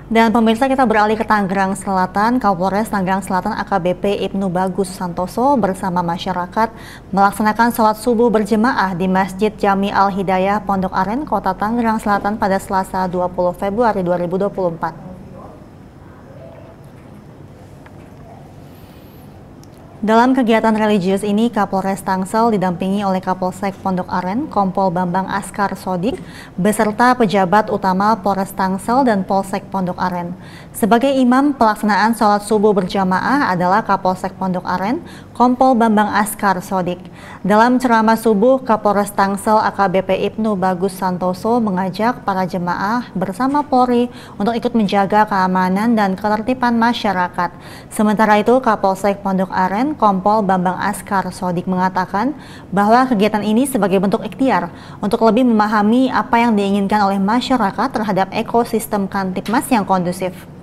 Dan pemirsa, kita beralih ke Tangerang Selatan. Kapolres Tangerang Selatan AKBP Ibnu Bagus Santoso bersama masyarakat melaksanakan sholat subuh berjemaah di Masjid Jami Al Hidayah Pondok Aren, Kota Tangerang Selatan pada Selasa 20 Februari 2024. Dalam kegiatan religius ini, Kapolres Tangsel didampingi oleh Kapolsek Pondok Aren, Kompol Bambang Askar Sodik, beserta pejabat utama Polres Tangsel dan Polsek Pondok Aren. Sebagai imam pelaksanaan sholat subuh berjamaah adalah Kapolsek Pondok Aren, Kompol Bambang Askar Sodik. Dalam ceramah subuh, Kapolres Tangsel AKBP Ibnu Bagus Santoso mengajak para jemaah bersama Polri untuk ikut menjaga keamanan dan ketertiban masyarakat. Sementara itu, Kapolsek Pondok Aren, Kompol Bambang Askar Sodik mengatakan bahwa kegiatan ini sebagai bentuk ikhtiar untuk lebih memahami apa yang diinginkan oleh masyarakat terhadap ekosistem Kamtibmas yang kondusif.